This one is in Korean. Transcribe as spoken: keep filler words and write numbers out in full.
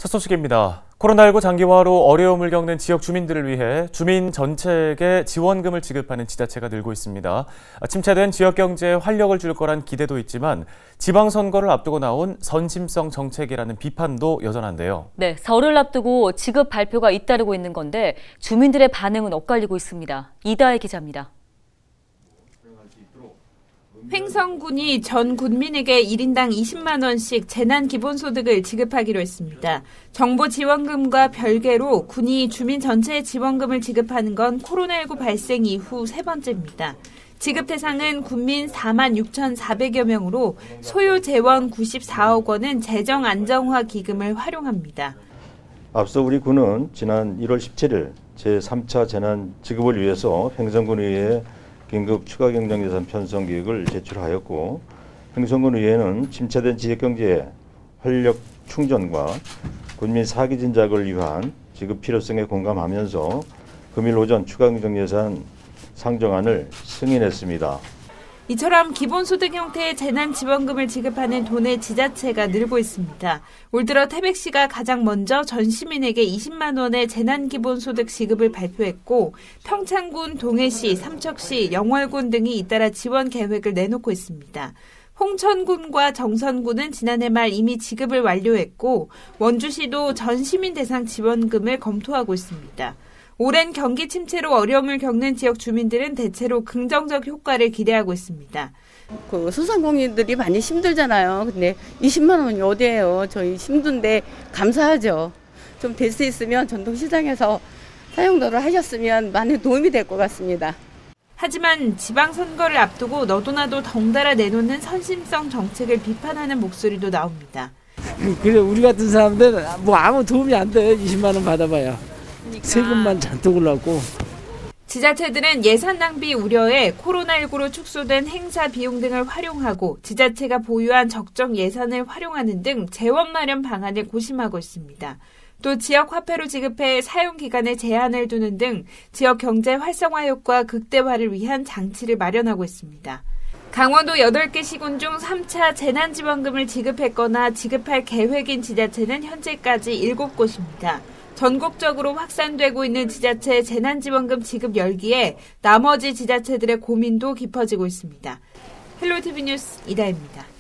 첫 소식입니다. 코로나십구 장기화로 어려움을 겪는 지역 주민들을 위해 주민 전체에게 지원금을 지급하는 지자체가 늘고 있습니다. 침체된 지역 경제에 활력을 줄 거란 기대도 있지만 지방선거를 앞두고 나온 선심성 정책이라는 비판도 여전한데요. 네, 설을 앞두고 지급 발표가 잇따르고 있는 건데 주민들의 반응은 엇갈리고 있습니다. 이다혜 기자입니다. 횡성군이 전 군민에게 일 인당 이십만 원씩 재난기본소득을 지급하기로 했습니다. 정부 지원금과 별개로 군이 주민 전체에 지원금을 지급하는 건 코로나십구 발생 이후 세 번째입니다. 지급 대상은 군민 사만 육천사백여 명으로 소요 재원 구십사억 원은 재정 안정화 기금을 활용합니다. 앞서 우리 군은 지난 일월 십칠일 제삼 차 재난 지급을 위해서 횡성군의회에 긴급 추가 경정 예산 편성 계획을 제출하였고, 횡성군 의회는 침체된 지역 경제의 활력 충전과 군민 사기 진작을 위한 지급 필요성에 공감하면서 금일 오전 추가 경정 예산 상정안을 승인했습니다. 이처럼 기본소득 형태의 재난지원금을 지급하는 도내 지자체가 늘고 있습니다. 올 들어 태백시가 가장 먼저 전 시민에게 이십만 원의 재난기본소득 지급을 발표했고, 평창군, 동해시, 삼척시, 영월군 등이 잇따라 지원 계획을 내놓고 있습니다. 홍천군과 정선군은 지난해 말 이미 지급을 완료했고, 원주시도 전 시민 대상 지원금을 검토하고 있습니다. 오랜 경기 침체로 어려움을 겪는 지역 주민들은 대체로 긍정적 효과를 기대하고 있습니다. 그 소상공인들이 많이 힘들잖아요. 근데 이십만 원이 어디예요? 저희 힘든데 감사하죠. 좀 될 수 있으면 전통시장에서 사용도를 하셨으면 많이 도움이 될 것 같습니다. 하지만 지방선거를 앞두고 너도나도 덩달아 내놓는 선심성 정책을 비판하는 목소리도 나옵니다. 그래, 우리 같은 사람들은 뭐 아무 도움이 안 돼. 이십만 원 받아봐야. 세금만 잔뜩 올라고. 지자체들은 예산 낭비 우려에 코로나십구로 축소된 행사 비용 등을 활용하고 지자체가 보유한 적정 예산을 활용하는 등 재원 마련 방안을 고심하고 있습니다. 또 지역 화폐로 지급해 사용 기간에 제한을 두는 등 지역 경제 활성화 효과 극대화를 위한 장치를 마련하고 있습니다. 강원도 여덟 개 시군 중 삼 차 재난지원금을 지급했거나 지급할 계획인 지자체는 현재까지 일곱 곳입니다. 전국적으로 확산되고 있는 지자체 재난지원금 지급 열기에 나머지 지자체들의 고민도 깊어지고 있습니다. 헬로티비 뉴스 이다혜입니다.